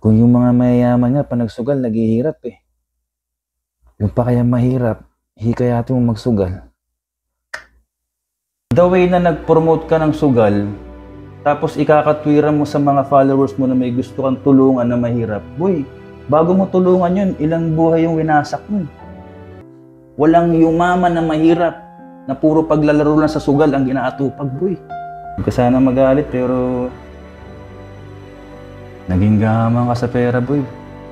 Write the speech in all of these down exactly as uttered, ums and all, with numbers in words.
Kung yung mga mayayaman nga, pa nagsugal, naghihirap eh. Yung pa kaya mahirap, hikayatin mo magsugal. The way na nag-promote ka ng sugal, tapos ikakatwiran mo sa mga followers mo na may gusto kang tulungan na mahirap, boy, bago mo tulungan yun, ilang buhay yung winasak mo. Walang yumaman na mahirap, na puro paglalaro lang sa sugal ang ginaatupag, boy. Hindi ka sana magalit, pero naging gaman ka sa pera, boy.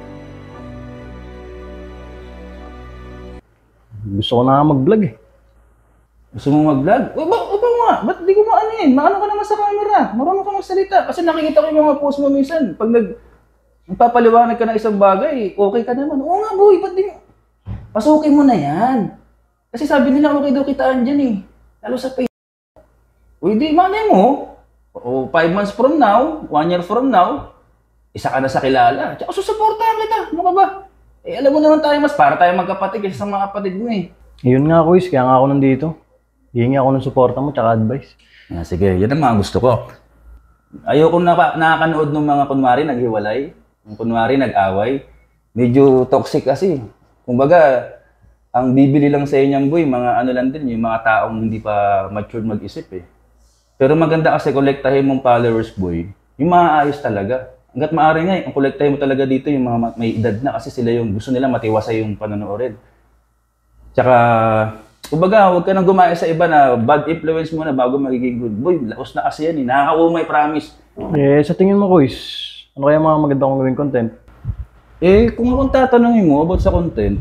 Gusto ko na mag-vlog eh. Gusto mo mag-vlog? O ba, o ba nga? Ba't di ko maano yun? Maano ka naman sa camera? Marunong ka magsalita. Kasi nakikita ko yung mga post mo minsan. Pag nag, nagpapaliwanag ka ng isang bagay, okay ka naman. Oo nga, boy, ba't di mo? Pasukin mo na yan. Kasi sabi nila, okay daw kitaan dyan eh. Lalo sa pay. Uy, di, manay mo. O, five months from now, one year from now, isa ka na sa kilala. Tsaka susuportahan kita. Ano ka ba? Eh, alam mo naman tayo, mas para tayo magkapatid kasi sa mga kapatid mo eh. Yun nga, Kuis. Kaya nga ako nandito. Hihingi ako ng suporta mo tsaka advice. Ah, sige, yan ang mga gusto ko. Ayoko na nakakanood ng mga kunwari naghiwalay, ng kunwari nag-away. Medyo toxic kasi. Kumbaga, ang bibili lang sa inyong boy, mga ano lang din, yung mga taong hindi pa matured mag-isip eh. Pero maganda kasi kolektahin mong followers boy, yung maayos talaga. Hanggat maaari nga, ang kolektahin mo talaga dito yung mga may edad na kasi sila yung gusto nila matiwasay yung panonoorin. Tsaka, kumbaga, huwag ka nang gumaya sa iba na bad influence mo na bago magiging good. Boy, laos na kasi yan eh. Nakakaumay, promise. Eh, sa tingin mo, Kuis, ano kaya mga maganda kong gawing content? Eh, kung akong tatanungin mo about sa content,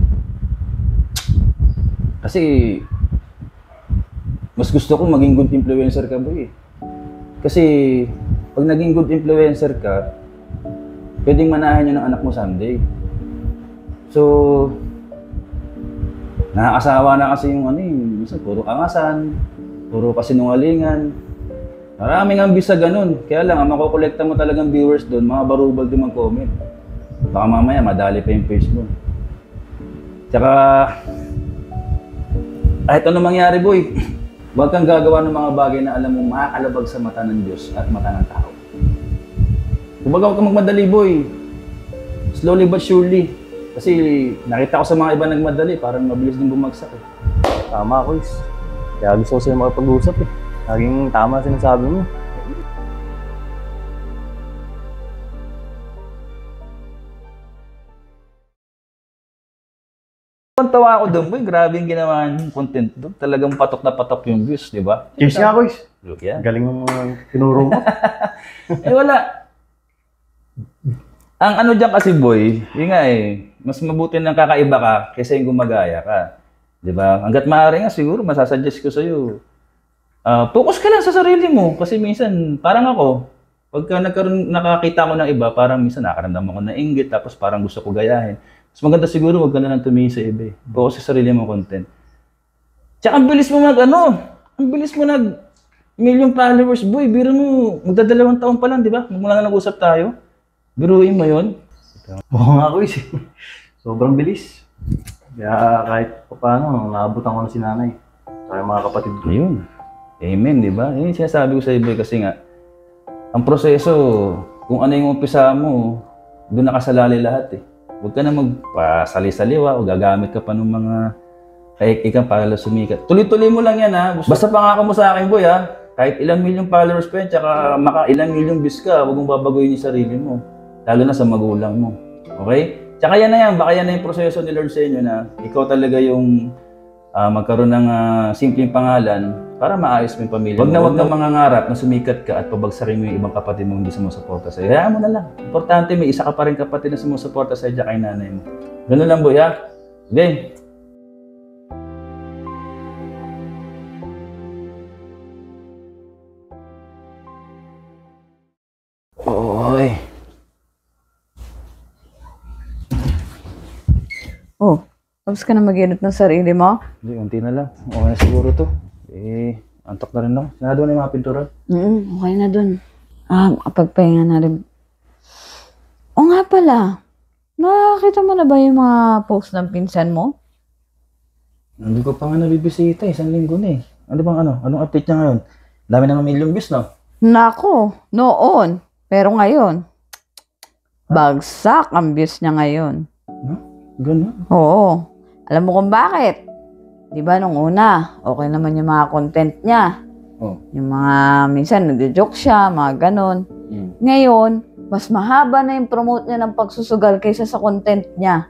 kasi, mas gusto ko maging good influencer ka, boy. Kasi, pag naging good influencer ka, pwedeng manahan yun ng anak mo someday. So, nakakasawa na kasi yung ano yung minsan puro angasan, puro kasinungalingan. Maraming ambis sa ganun. Kaya lang, ang makukolekta mo talagang viewers doon, mga barubal din mag-comment. Baka mamaya, madali pa yung page mo. Tsaka, kahit ano mangyari, boy, huwag kang gagawa ng mga bagay na alam mo makakalabag sa mata ng Diyos at mata ng tao. Kumbaga, huwag kang magmadali, boy. Slowly but surely. Kasi nakita ko sa mga iba nagmadali, parang mabilis din bumagsak eh. Tama, Kuis. Kaya gusto ko sa'yo makapag-usap eh. Laging tama sinasabi mo. Tawa ako doon, boy, grabe yung ginawa yung content doon. Talagang patok na patok yung views, di ba? Cheers nga, Kuis. Look yan. Galing mo tinuro mo. Eh wala. Ang ano dyan kasi, boy, yun nga eh, mas mabuti nang kakaiba ka kaysa yung gumagaya ka. Di ba? Hanggat maaari nga siguro, masasuggest ko sa'yo. Uh, focus ka lang sa sarili mo. Kasi minsan, parang ako, pagka nagkaroon, nakakita ko ng iba, parang minsan nakaramdam ako na inggit, tapos parang gusto ko gayahin. Mas maganda siguro, huwag ka na lang tumingin sa iba. Focus sa sarili mo content. Tsaka ang bilis mo mag, ano, ang bilis mo nag million followers, boy. Biro mo, magdadalawang taon pa lang, di ba? Magmula na nag-usap tayo. Biruin mo yun. Oo nga, Kuis. Sobrang bilis. Kaya kahit pa paano, naabutan ko na si nanay. Saka mga kapatid ko. Ayun. Amen, di ba? Yun yung sinasabi ko sa iba kasi nga, ang proseso, kung ano yung umpisa mo, doon nakasalali lahat eh. Huwag ka na magpasali-saliwa o gagamit ka pa ng mga kaik-ikan para sumikat. Tuloy-tuloy mo lang yan ha. Basta pangako mo sa akin, boy ha. Kahit ilang milyong followers pa yan, tsaka maka ilang milyong views ka, huwag mong babagoyin yung sarili mo. Lalo na sa magulang mo. Okay? Tsaka yan na yan, baka yan na yung proseso ni Lord sa inyo na ikaw talaga yung uh, magkaroon ng uh, simpleng pangalan para maayos mo yung pamilya. Huwag na huwag na mangangarap na sumikat ka at pabagsakin mo yung ibang kapatid mo hindi sumusuporta sa'yo. Hayaan mo na lang. Importante, may isa ka pa rin kapatid na sumusuporta sa'yo dyan kay nanay mo. Ganun lang, boy ha? Okay? Oy. Oh, tapos ka na mag-inot ng sarili mo? Hindi, unti na lang. Okay na siguro to. Eh, antok na rin ako. Sinado na yung mga pintura. Mm, okay na dun. Ah, kapagpahinga na rin. O nga pala, nakakita mo na ba yung mga post ng pinsan mo? Hindi ko pa nga nabibisita, isang linggo na eh. Ano bang ano? Anong update niya ngayon? Dami na ng million views, no? Nako, noon. Pero ngayon, Bagsak ang views niya ngayon. Ganun? Oo. Alam mo kung bakit? Di ba nung una, okay naman yung mga content niya. Oh. Yung mga, minsan nagjo-joke siya, mga ganon. Mm. Ngayon, mas mahaba na yung promote niya ng pagsusugal kaysa sa content niya.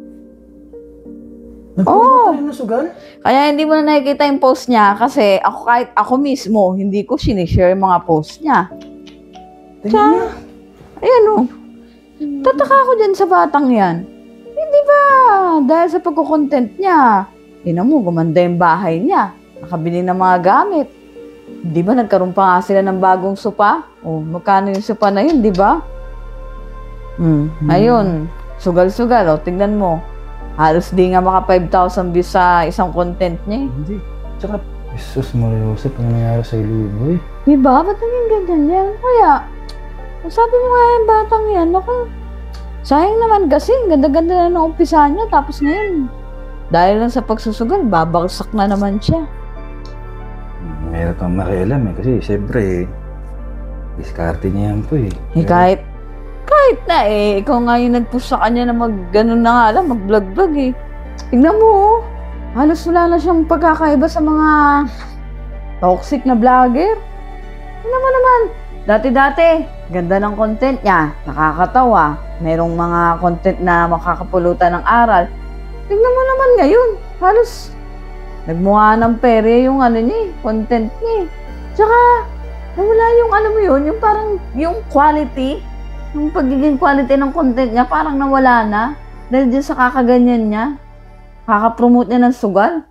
Oo! Oh. Nasugal? Kaya hindi mo na nakikita yung post niya kasi ako kahit ako mismo, hindi ko sinishare yung mga post niya. Tingnan mo. Ayan o. Tataka ako dyan sa batang yan. Hindi ba? Dahil sa pagkukontent niya. Tingnan mo, gumanda yung bahay niya. Nakabili ng mga gamit. Di ba nagkaroon pa nga sila ng bagong sopa? O, magkano yung sopa na yun, di ba? Hmm. Ayun. Sugal-sugal. O, tignan mo. Halos di nga maka five thousand views sa isang content niya eh. Hindi. Tsaka, Jesus Maria Joseph, ano nangyari sa Iloy? Di ba? Ba't naging ganyan yan? Kaya, sabi mo nga yung batang yan, ako, sayang naman kasi, ganda-ganda na ng umpisa niya, tapos ngayon, dahil lang sa pagsusugal, babagsak na naman siya. Mahirap kang makialam eh, kasi siyempre, eh, diskarte niya yan po eh. Eh kahit, kahit na eh, ikaw nga yung nag-push sa kanya na mag, ganun na nga lang, mag-vlog-vlog eh. Tignan mo oh, halos wala na siyang pagkakaiba sa mga toxic na vlogger. Tignan mo naman, dati-dati, ganda ng content niya, nakakatawa, merong mga content na makakapulutan ng aral. Tignan mo naman ngayon, halos nagmukha ng pere yung ano niya, content niya. Tsaka, nawala yung ano mo yun, yung parang, yung quality, yung pagiging quality ng content niya, parang nawala na. Dahil dyan sa kakaganyan niya, kakapromote niya ng sugal.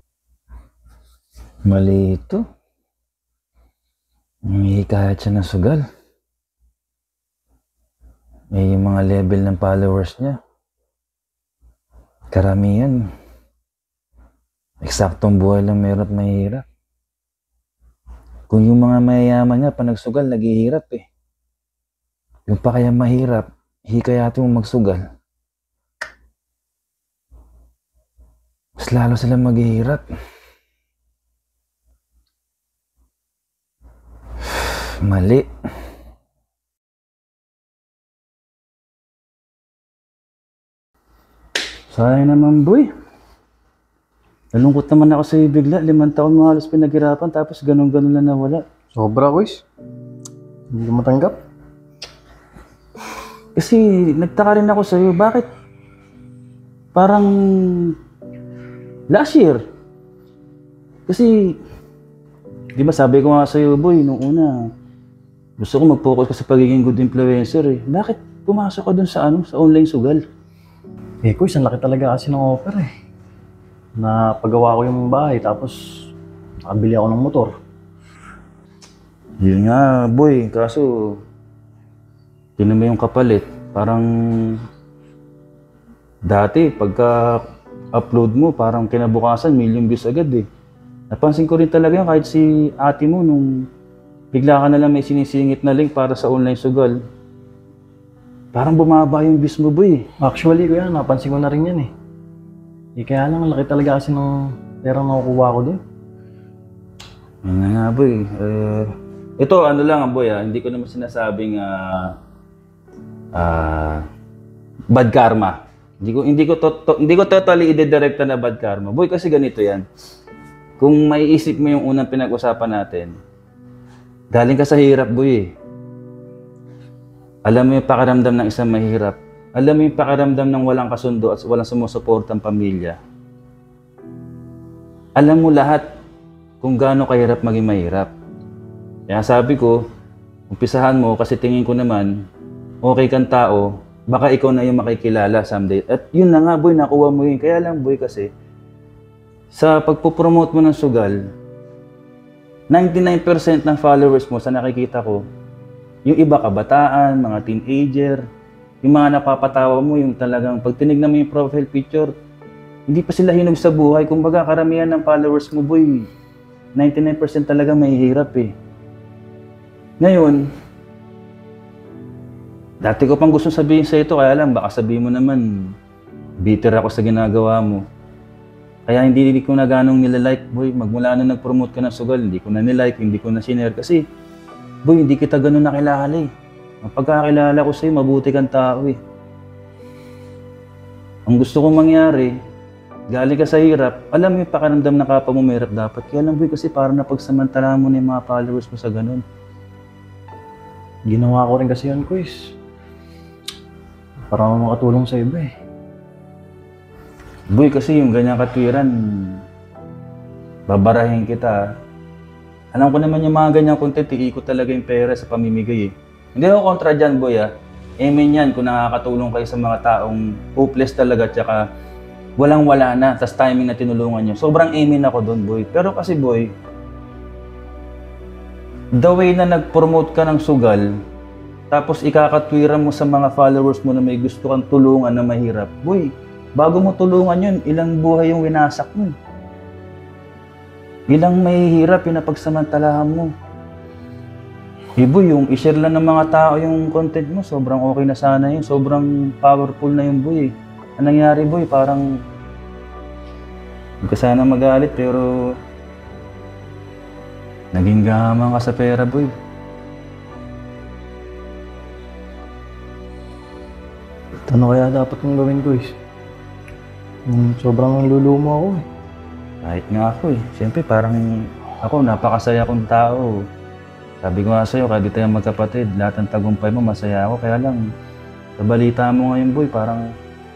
Mali ito. Hihikayat siya ng sugal. Eh, yung mga level ng followers niya. Karamihan. Eksaktong buhay lang meron at mahirap. Kung yung mga mayayaman niya, pa nagsugal, naghihirap eh. Yung pa kaya mahirap, hikayatin mo magsugal. Mas lalo sila maghihirap. Mali. Sayang naman, boy. Nalungkot naman ako sa'yo bigla. Limang taon mo halos pinaghirapan tapos ganun-ganun na nawala. Sobra, Kuis. Hindi ko matanggap. Kasi nagtaka rin ako sa'yo. Bakit? Parang last year. Kasi, di ba sabi ko nga sa'yo, boy, nung una, gusto ko mag-focus ka sa pagiging good influencer eh. Bakit pumasok ka dun sa ano, sa online sugal? Eh, Kuis, ang laki talaga kasi ng offer eh. Na paggawa ko yung bahay, tapos nakabili ako ng motor. Yun nga, boy. Kaso, tinan mo yung kapalit. Parang, dati, pagka-upload mo, parang kinabukasan, million views agad eh. Napansin ko rin talaga yan kahit si ate mo nung bigla ka na lang may sinisingit na link para sa online sugal. Parang bumaba yung views mo, boy. Actually, kuya, napansin ko na rin yan eh. Eh, kaya lang, laki talaga kasi ng perang nakukuha ko doon. Yan na nga, boy. Uh, ito, ano lang, boy, ah. Hindi ko naman sinasabing uh, uh, bad karma. Hindi ko, hindi ko, to, to, hindi ko totally i-directa na bad karma. Boy, kasi ganito yan. Kung maiisip mo yung unang pinag-usapan natin, galing ka sa hirap, boy eh. Alam mo yung pakiramdam ng isang mahirap. Alam mo yung pakiramdam ng walang kasundo at walang sumusuportang pamilya. Alam mo lahat kung gaano kahirap maging mahirap. Kaya sabi ko, umpisahan mo kasi tingin ko naman, okay kang tao, baka ikaw na yung makikilala someday. At yun na nga, boy, nakuha mo yun. Kaya lang, boy, kasi sa pagpupromote mo ng sugal, ninety-nine percent ng followers mo sa nakikita ko, yung iba kabataan, mga teenager, yung mga napapatawa mo, yung talagang pag tinignan mo yung profile picture, hindi pa sila hinog sa buhay. Kumbaga karamihan ng followers mo, boy, ninety-nine percent talaga mahihirap eh. Ngayon, dati ko pang gusto sabihin sa ito, kaya lang baka sabihin mo naman, bitter ako sa ginagawa mo. Kaya hindi, hindi ko na ganong nilalike, boy. Magmula na nag-promote ka ng sugal, hindi ko na nilike, hindi ko na sinare kasi, boy, hindi kita ganon nakilala eh. Ang pagkakilala ko sa'yo, mabuti kang tao eh. Ang gusto kong mangyari, galing ka sa hirap, alam mo yung pakiramdam na kapwa mo mahirap dapat. Kaya lang boy, kasi parang napagsamantala mo na yung mga followers mo sa ganun. Ginawa ko rin kasi yun, Kuis. Para makatulong sa iba eh. Boy, kasi yung ganyang katwiran, babarahin kita. Alam ko naman yung mga ganyang content, iikot talaga yung pera sa pamimigay eh. Hindi ako kontra dyan, boy ah. Amen yan kung nakakatulong kayo sa mga taong hopeless talaga tsaka walang-wala na, tas timing na tinulungan nyo. Sobrang amen ako doon, boy. Pero kasi, boy, the way na nag-promote ka ng sugal, tapos ikakatwiran mo sa mga followers mo na may gusto kang tulungan na mahirap, boy, bago mo tulungan yun, ilang buhay yung winasak mo. Ilang mahihirap yung napagsamantalahan mo. Eh boy, yung i-share lang ng mga tao yung content mo, sobrang okay na sana yun. Sobrang powerful na yung boy. Ang nangyari boy, parang hindi ka sana magalit pero naging gaman ka sa pera boy. Ano kaya dapat kong gawin, Kuis? Hmm, sobrang lulumo ako eh. Kahit nga ako eh. Siyempre parang ako, napakasaya kong tao. Sabi ko nga sa'yo, kahit di tayo magkapatid, lahat ng tagumpay mo, masaya ako. Kaya lang, sa balita mo ngayon, boy, parang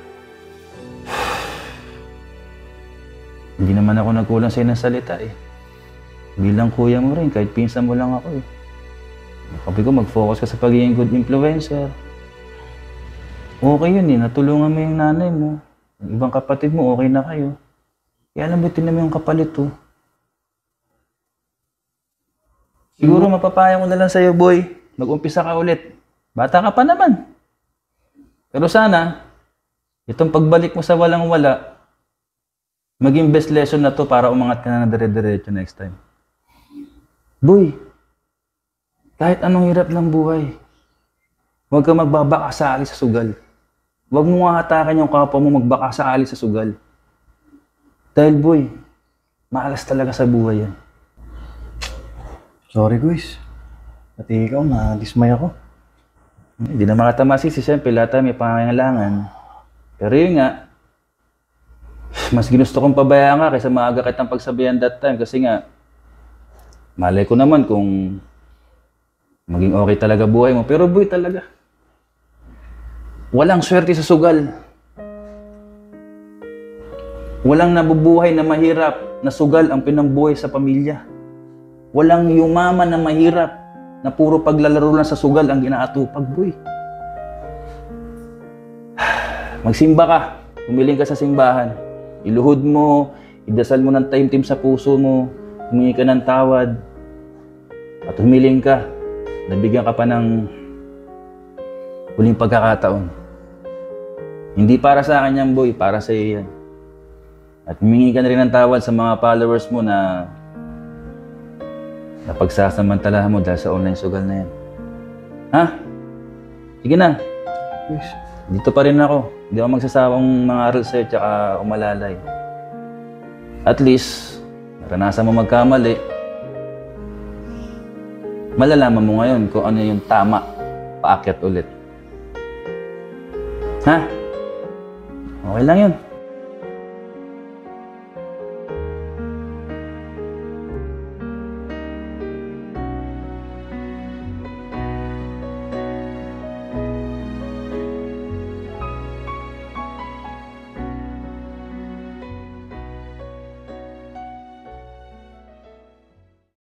hindi naman ako nagkulang sa'yo ng salita eh. Bilang kuya mo rin, kahit pinsan mo lang ako eh. Sabi ko, mag-focus ka sa pagiging good influencer. Okay yun eh, natulungan mo yung nanay mo. Yung ibang kapatid mo, okay na kayo. Kaya alam mo, tinan mo yung kapalit oh. Siguro mapapaya ko na lang sa'yo, boy. Mag-umpisa ka ulit. Bata ka pa naman. Pero sana, itong pagbalik mo sa walang-wala, maging best lesson na to para umangat ka na ng dire-diretso next time. Boy, kahit anong hirap ng buhay, huwag ka magbabaka sa ali sa sugal. Huwag mo nga hatakan yung kapwa mo magbaka sa ali sa sugal. Dahil boy, maalas talaga sa buhay yan. Sorry, Kuis. Pati ikaw, na-dismay ako. Hindi na makatamasi si siyempre, lahat tayo may pangangailangan. Pero yun nga, mas ginusto kong pabayaan ka kaysa maaga kitang pagsabihan that time. Kasi nga, malay ko naman kung maging okay talaga buhay mo. Pero boy talaga, walang swerte sa sugal. Walang nabubuhay na mahirap na sugal ang pinambuhay sa pamilya. Walang yumaman na mahirap na puro paglalaro lang sa sugal ang ginaatupag, boy. Magsimba ka. Humiling ka sa simbahan. Iluhod mo, idasal mo ng taimtim sa puso mo, humingi ka ng tawad, at humiling ka. Nabigyan ka pa ng huling pagkakataon. Hindi para sa akin yan, boy. Para sa iyo yan. At humingi ka na rin ng tawad sa mga followers mo na napagsasamantalahan mo dahil sa online sugal na yan. Ha? Sige na. Kuis. Dito pa rin ako. Hindi ako magsasawang mga aral sa'yo tsaka umalalay. At least, naranasan mo magkamali. Malalaman mo ngayon kung ano yung tama. Paakyat ulit. Ha? Okay lang yun.